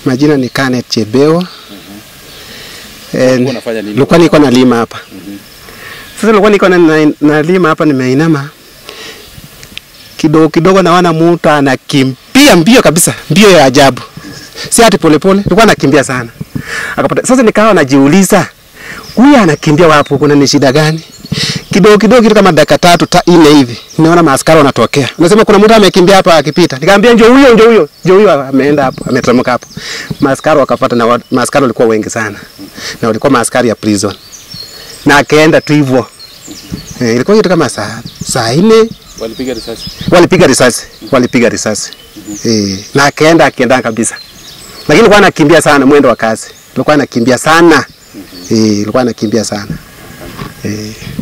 Majina ni Kanet Chebeo. Nilikuwa niko na lima hapa. Sasa nilikuwa niko na lima hapa, nimeinama. Kidogo naona mtu anakimbia mbio kabisa, mbio ya ajabu. Si ati polepole, nilikuwa nakimbia sana. Akapata. Sasa nikawa najiuliza, huyu anakimbia wapi? Kuna ni shida gani? Kidogo kitu kama dakika 3-4 hivi, nimeona maaskari wanatokea. Unasema kuna mtu amekimbia hapa akipita. Nikamwambia njoo huyo ameenda hapo, ameteremka hapo. Maaskari wakafuata, na maaskari walikuwa wengi sana. Na walikuwa maaskari ya prison. Na akaenda tu hivyo. Ilikuwa kitu kama saa 4. Walipiga risasi. Na akaenda kabisa. Lakini alikuwa anakimbia sana mwendo wa kasi. Alikuwa anakimbia sana.